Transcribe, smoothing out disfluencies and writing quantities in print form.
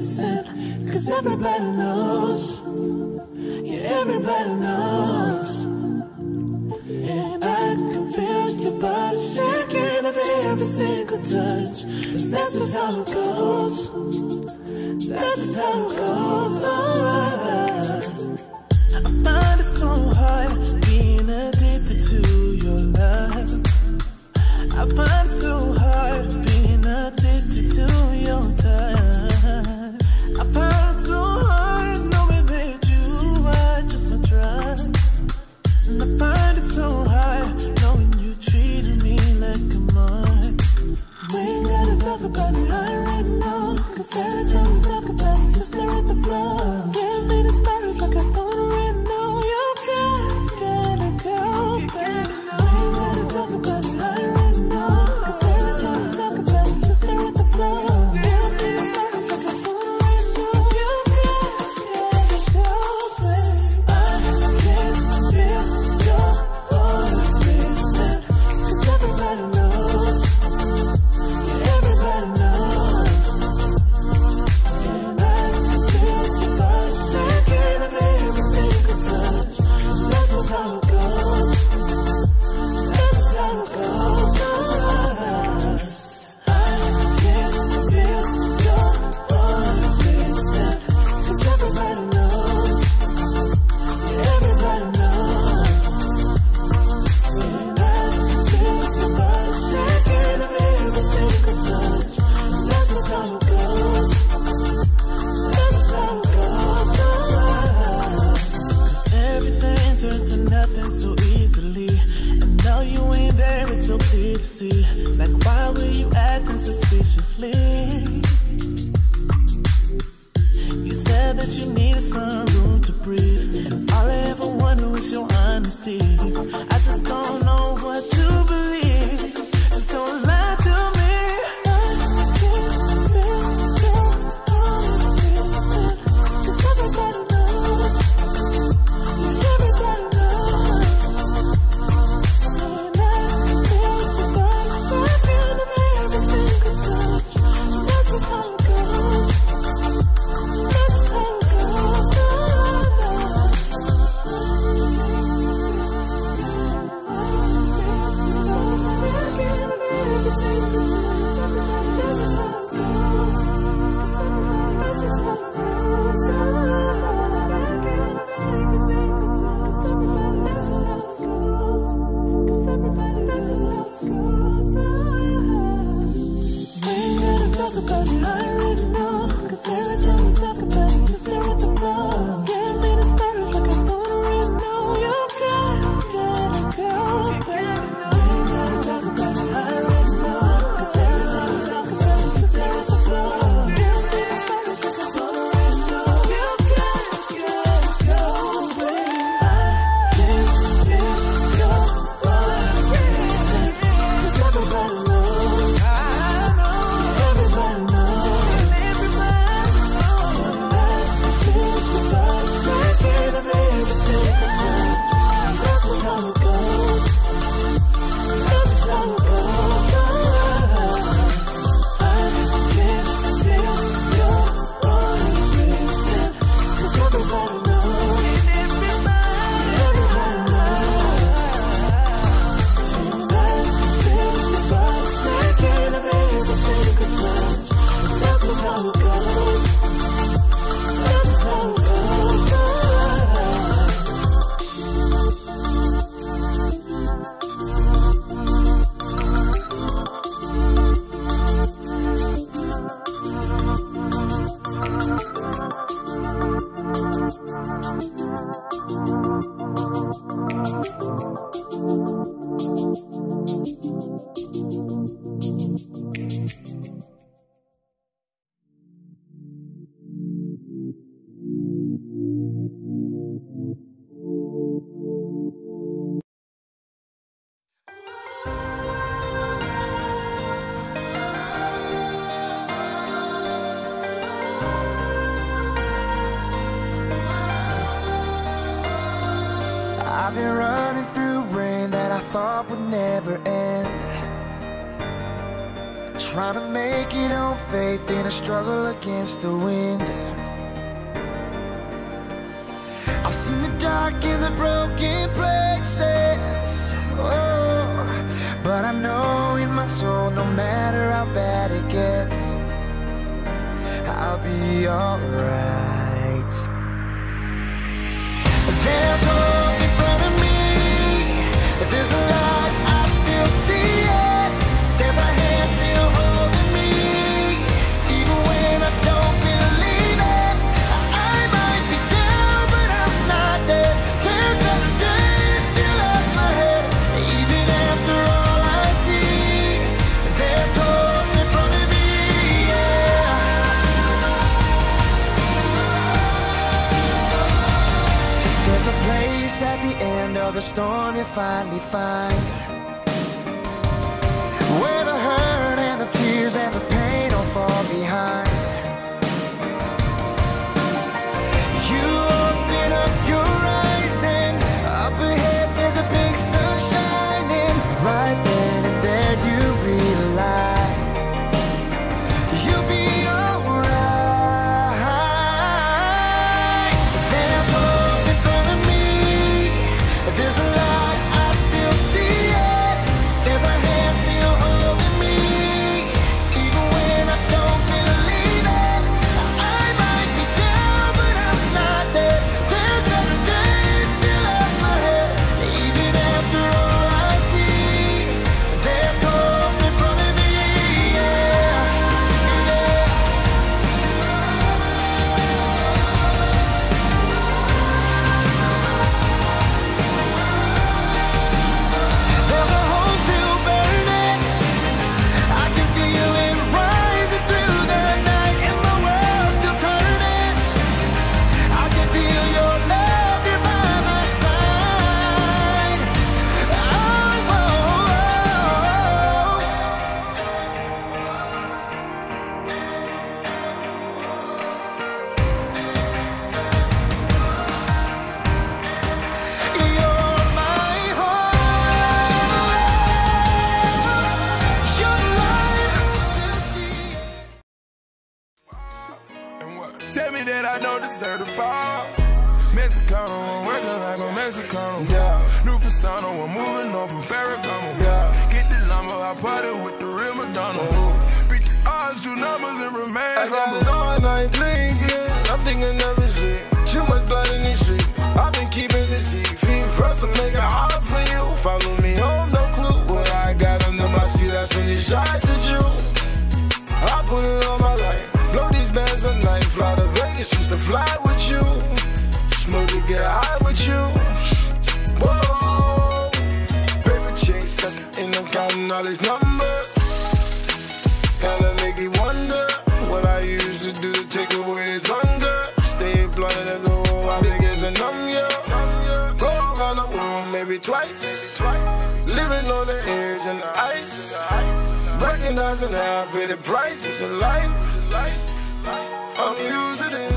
reason, 'cause everybody knows. Yeah, everybody knows. And I can feel your body shaking of every single touch. That's just how it goes. That's just how it goes. Alright. I find it so hard being addicted to your love. I find it so hard being addicted to your touch. I find it so hard knowing that you are just my drug. And I find it so hard knowing you treated me like a mark. We ain't gotta talk about it right now, 'cause every time we talk about it, you stare at the floor. Give me the stars like I don't right now. You gotta go, baby. We ain't gotta talk about it right now, 'cause every time we talk about it, you stare at the floor. Give me the stars like I don't right now. You gotta go, baby. I can't feel your heart racing, 'cause everybody knows. Yeah, everybody knows. And I can feel your body shaking of every single touch. That's just how it goes. That's just how it goes. Alright. I can't feel your heart racing, 'cause everybody knows. Yeah, everybody knows. And I can feel your body shaking of every single touch. That's just how it goes. That's just how it goes. Alright. 'Cause everything turned to nothing so easily. And now you ain't there, it's so clear to see. Like, why were you acting suspiciously? You said that you needed some room to breathe, and all I ever wanted was your honesty. I just don't know what to believe. Just don't lie to me. I can't feel your heart racing, 'cause everybody knows. Yeah, everybody knows. And I can feel your body shaking of every single touch. That's just how it goes. That's just how it goes. About it right now, 'cause every time we talk about it, you stare at the floor. Give me the stars like I don't right now. You gotta go, baby. We ain't gotta talk about it right now, 'cause every time we talk about it, you stare at the floor. Give me the stars like I don't right now. You gotta go, baby. I can't feel your heart racing, 'cause everybody knows. Everybody knows. And I can feel your body shaking of every single touch. That's just how it goes. That's just how it goes. I can't feel your heart racing, 'cause everybody knows. Everybody knows. And I can feel your body shaking of every single touch. That's just how it goes. That's just how it goes. I've been running through rain that I thought would never end, trying to make it on faith in a struggle against the wind. I've seen the dark in the broken places, oh, but I know in my soul, no matter how bad it gets, I'll be alright. There's hope in front of me, there's a light, I still see it. There's a hand still holding me, even when I don't believe it. I might be down, but I'm not dead. There's better days still at my head, even after all I see. There's hope in front of me, yeah. There's a place at the end of the storm you finally find, where the hurt and the tears and the pain all fall behind. You open up your eyes and up ahead there's a big sun shining. Right then and there you realize you'll be alright. There's hope in front of me, there's a light, I still see it. There's a hand still holding me, even when I don't believe it. I might be down, but I'm not dead. There's better days still at my head, even after all I see. There's hope in front of me, yeah. There's a hole still burning, I can feel it rising through the night, and the world's still turning. I can feel your love, you're by my side. Oh, oh, you're my hope, you're the light I still see. And what? Tell me that I don't deserve the ball. Mexicano, I'm working like a Mexicano. Yeah. New persona, I'm moving on from Ferragamo. Yeah. Get the lumber, I party with the real Madonna. Beat the odds, do numbers and remain. I got it on, I ain't blinking. I'm thinking of his sleep. Too much blood in these streets. I've been keeping the seat. Feet first to make it hard for you. Follow me home, no clue. What I got under my seat, that's when you shot at you. I put it on my life. Blow these bands at night. Fly to Vegas just to fly with you. Smooth to get high with you. Whoa. Paper chase, and I'm counting all these numbers. Kinda make you wonder what I used to do to take away this hunger. Stay blunted as a whole, I think it's a numb, yeah. Go around the world maybe twice. Living on the edge and the ice. Recognizing how I pay the price was the life. I'm used to this.